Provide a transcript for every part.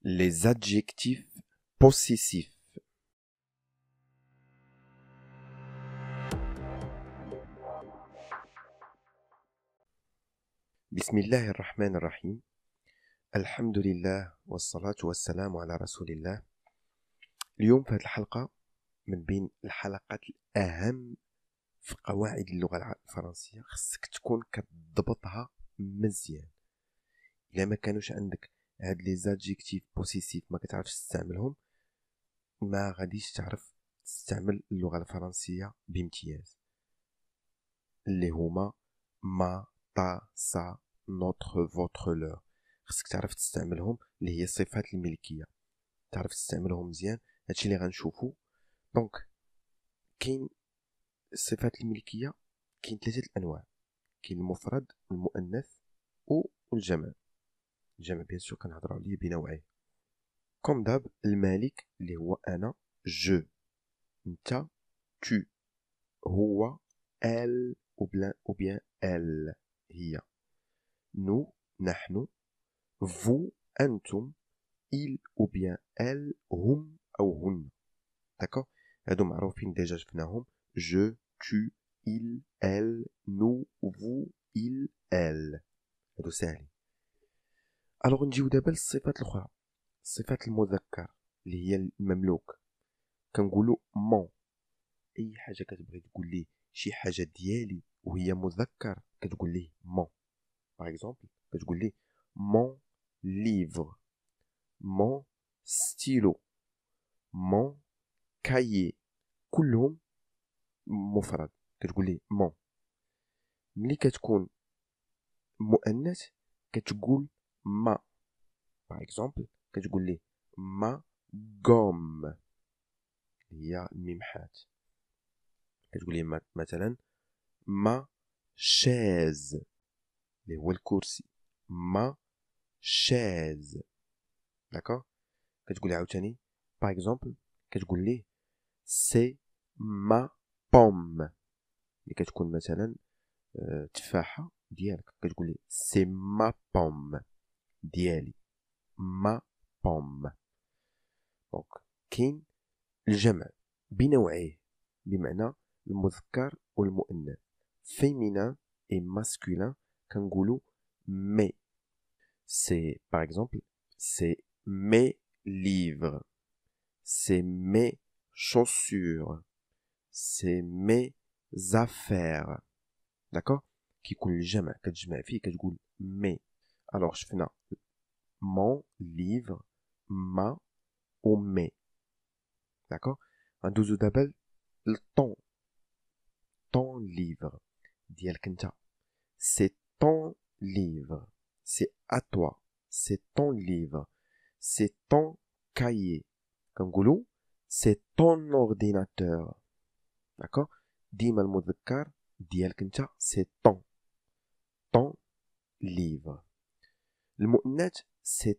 Les adjectifs possessifs. بسم الله الرحمن الرحيم. الحمد لله والصلاة والسلام على رسول الله. اليوم في هذه الحلقة من بين الحلقات الأهم في قواعد اللغة الفرنسية، خصك تكون كتضبطها مزيان. إلا ما كانوش عندك هاد لي زادجيكتيف بوسيسيف ما كتعرفش تستعملهم، ما غاديش تعرف تستعمل اللغة الفرنسية بامتياز، اللي هما ما تا سا نوتر فوتر لور. خصك تعرف تستعملهم، اللي هي الصفات الملكية، تعرف تستعملهم مزيان. هادشي اللي غنشوفو. دونك كاين الصفات الملكية، كاين 3 الانواع، كاين المفرد والمؤنث والجمع. الجمع بيان سور كنهضروا عليه بنوعيه. كوم داب، المالك اللي هو انا، جو، انت، تو، هو، ال ou bien elle هي، nous نحن، vous أنتم، il ou bien elle هم أو هن. داكوغ، هادو معروفين ديجا شفناهم، je, tu, il, elle, nous, vous, il, elle. هادو ساهلين. الوغ نجيو دابا للصفات الأخرى، الصفات المذكر اللي هي المملوك. كنقولو مون، أي حاجة كتبغي تقول ليه شي حاجة ديالي وهي مذكر كتقول ليه مون. باغ اكزومبل كتقول ليه مون ليفر، مون ستيلو، مون كايي، كلهم مفرد كتقول ليه مون. ملي كتكون مؤنث كتقول ما. باغ اكزومبل كتقول ليه ما غوم، هي الميمحات. كتقول ليه مثلا ما شاز، اللي هو الكرسي، ما شاز. داكوغ. كتقول ليه عاوتاني باغ اكزومبل كتقول ليه سي ما بوم، اللي كتكون مثلا تفاحة ديالك، كتقول ليه سي ما بوم ديالي، ما بوم. دونك كاين الجمع بنوعيه، بمعنى المذكر والمؤنث، féminin et masculin. كنقولوا مي، c'est par exemple c'est mes livres, c'est mes chaussures, c'est mes affaires. d'accord. كيكون الجمع كتجمع فيه كتقول مي. alors شفنا mon livre, ma ou mes. d'accord. غندوزو دابا الطون، ton livre ديالك انت، c'est ton livre, c'est à toi, c'est ton livre, c'est ton cahier. كنقولوا c'est ton ordinateur. d'accord. ديما المذكر ديالك انت c'est ton livre. المؤنث c'est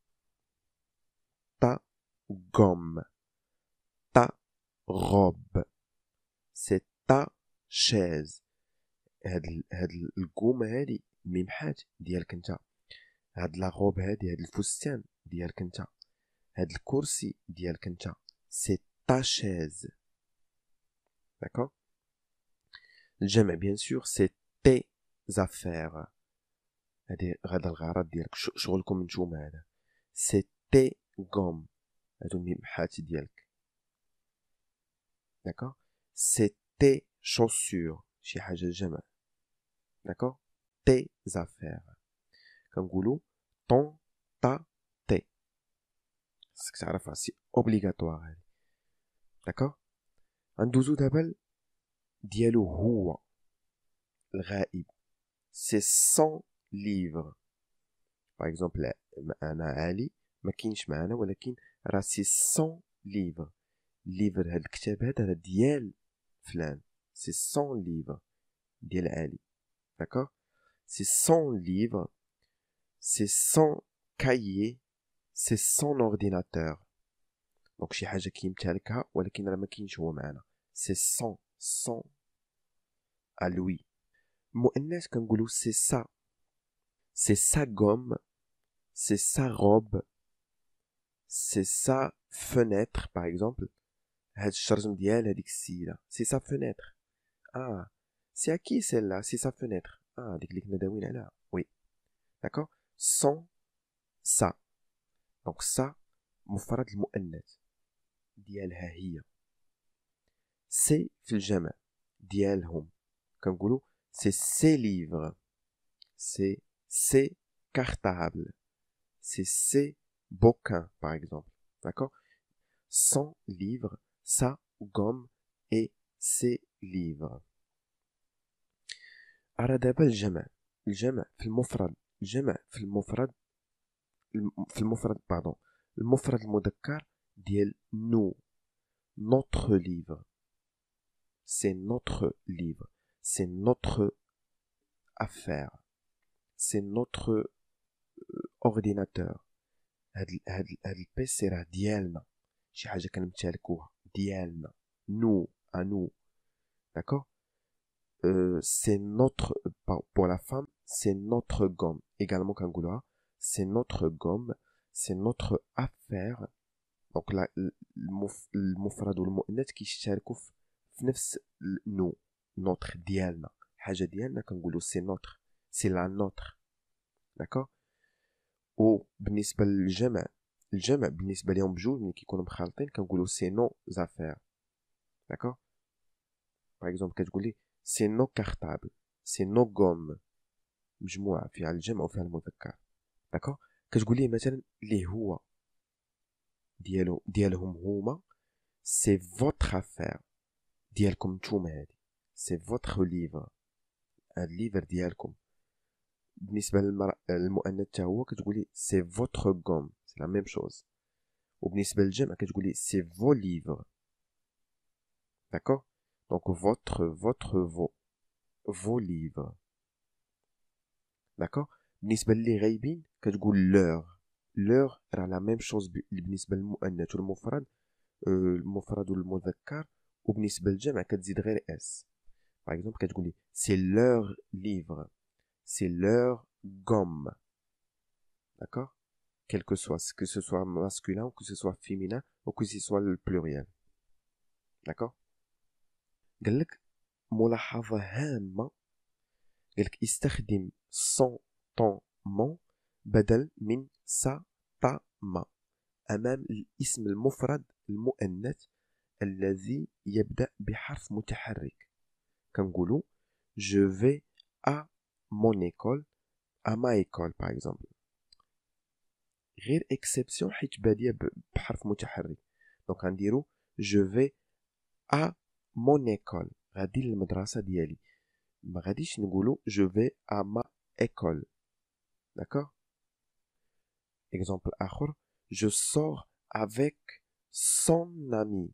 ta gomme, ta robe, c'est ta chaise. هاد القومة هادي الميمحات ديالك انت، هاد لا غوب هادي، هاد الفستان ديالك انت، هاد الكرسي ديالك انت، سي تا شاز. داكوغ. الجمع بيان سور سي تي زافير، هادي غادا الغرض ديالك، شغلكم نتوما هذا. سي تي غوم، هادو الميمحات ديالك. داكوغ. سي تي شوسور، شي حاجة جمع. داكوغ. تي زافير. كنقولو طون، تا، تي. خصك تعرفها، سي اوبليغاتوار هادي. داكوغ. غندوزو دابا ديالو هو الغائب، سي سون ليفر. باغ اكزومبل انا علي ما كاينش معنا، ولكن راه سي سون ليفر. ليفر هاد الكتاب هذا ديال فلان، سي سون ليفر ديال علي. داكوغ. سي سون ليفر، سي سون كايي، سي سون اورديناتور. دونك شي حاجه كيمتلكها ولكن راه ما كاينش هو معنا، سي سون à lui. المؤنث كنقولوا سي سا، سي سا غوم، سي سا روب، c'est sa fenêtre par exemple. هاد الشرجم ديال هذيك السيدة c'est sa fenêtre. Ah, c'est à qui celle-là? C'est sa fenêtre. Ah, ديك اللي كنا داويين عليها. Oui. D'accord? Son, ça. Donc ça مفرد المؤنث ديالها هي. C'est في الجمع ديالهم. كنقولوا c'est ses livres. C'est ses cartables. C'est ses bouquins par exemple. D'accord? Son livre, sa gomme et ses livres. أرى دابا الجمع في المفرد pardon المفرد المذكر ديال nous, notre livre. C'est notre livre, c'est notre affaire, c'est notre ordinateur. هاد البيسي راه ديالنا، شي حاجة كنمتلكوها ديالنا. nous, à nous. D'accord? C'est notre, pour la femme, c'est notre gomme. Également, كنقولوها c'est notre gomme, c'est notre affaire. Donc là, المفرد والمؤنث كيشتركوا في نفس nous, notre ديالنا. حاجة ديالنا كنقولوا c'est notre, c'est la nôtre. D'accord? وبالنسبة للجمع، بالنسبة لهم بجوج ملي كيكونوا مخالطين كنقولوا c'est nos affaires. D'accord? Par exemple كتقولي c'est nos cartables, c'est nos gommes. مجموعة فيها الجمع وفيها المذكر. داكوغ؟ كتقولي مثلا اللي هو ديالهم هما سي فوتر افير، ديالكم نتوما هادي سي فوتر ليفر، هاد ليفر ديالكم. بالنسبة للمؤنث حتى هو كتقولي سي فوتر غوم، سي لا ميم شوز. وبالنسبة للجمع كتقولي سي فو ليفر. داكوغ؟ دونك فوتر فو ليفر. داكوغ؟ بالنسبة للي غايبين كتقول لور راه لا ميم شوز بالنسبة للمؤنث والمفرد، المفرد والمذكر. وبالنسبة للجمع كتزيد غير اس. باغ اكزومبل كتقولي سي لور ليفر، سي لور gomme. D'accord? Quel que ce soit masculin ou que ce soit féminin ou que ce soit le pluriel. D'accord? قالك ملاحظة هامة، قالك استخدم son ton mon بدل من sa ta ma أمام الاسم المفرد المؤنث الذي يبدأ بحرف متحرك. كنقولوا je vais à mon école، à ma école par exemple. غير اكسبسيون حيت باديه بحرف متحرك. دونك غنديرو je vais à mon école، غادي للمدرسة ديالي. ما غاديش نقولو je vais à ma école. D'accord? Exemple آخر je sors avec son ami.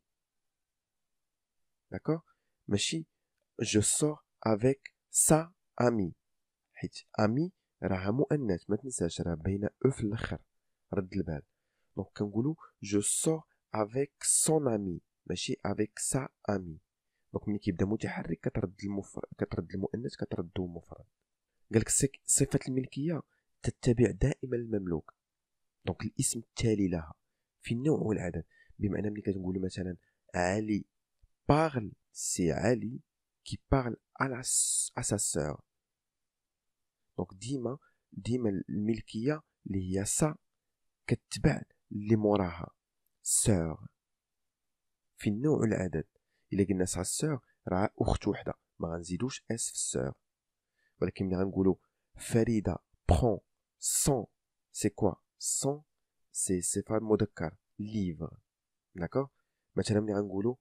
D'accord? ماشي je sors avec sa amie، حيت ami راها مؤنث ما تنساش، راه باينه او في الاخر، رد البال. دونك كنقولو je sors avec son ami ماشي avec sa amie. دونك ملي كيبدا متحرك كترد المؤنث كتردو مفرد. قالك صفة الملكية تتبع دائما المملوك، دونك الاسم التالي لها في النوع والعدد. بمعنى ملي كتقولوا مثلا علي parle، سي علي qui parle à sa sœur. دونك ديما الملكية اللي هي سا كتبع اللي موراها سور. في النوع والعدد الا قلنا سا سور راه اخت وحده، ما غنزيدوش اس في السور. ولكن ملي غنقولوا فريدة prend son، سي كوا son؟ سي صفة مذكر livre. داكوغ؟ مثلا ملي غنقولوا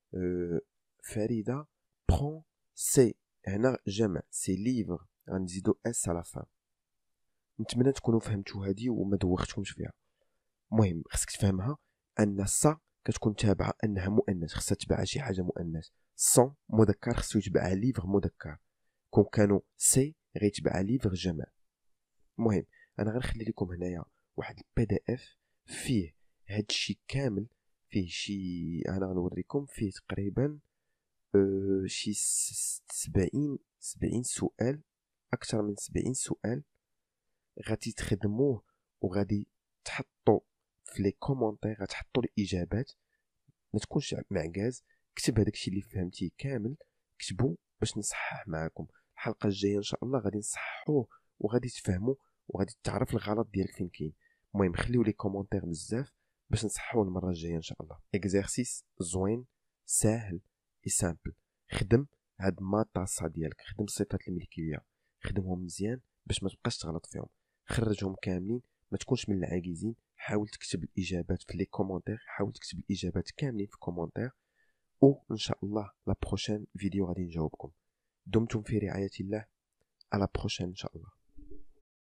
فريدة prend سي، هنا جمع سي livre، غنزيدو اس على فان. نتمنى تكونوا فهمتوا هذه وما دوختكمش فيها. المهم خصك تفهمها ان سا كتكون تابعه انها مؤنث، خصها تبع شي حاجه مؤنث. سون مذكر خصو يتبع ليفر مذكر. كون كانوا سي غيتبع ليفر جمع. المهم انا غنخلي لكم هنايا واحد البي دي اف فيه هادشي كامل، فيه شي، انا غنوريكم فيه تقريبا شي 70 سؤال، اكثر من 70 سؤال غادي تخدموه وغادي تحطوا في لي كومونتير غتحطوا الاجابات، ما تكونش معكاز، كتب هذاك الشيء اللي فهمتيه كامل، كتبوا باش نصحح معكم. الحلقه الجايه ان شاء الله غادي نصححوه وغادي تفهموا وغادي تعرف الغلط ديالك فين كاين. المهم خليو لي كومونتير بزاف باش نصححوه المره الجايه ان شاء الله. اكزرسيس زوين ساهل اي سامبل. خدم هاد ما طاسه ديالك، خدم الصفات الملكيه، خدمهم مزيان باش ما تبقاش تغلط فيهم، خرجهم كاملين، ما تكونش من العاجزين. حاول تكتب الاجابات في لي كومونتير، حاول تكتب الاجابات كاملين في كومونتير، وان شاء الله لا بروشين فيديو غادي نجاوبكم. دمتم في رعايه الله، على بروشين ان شاء الله.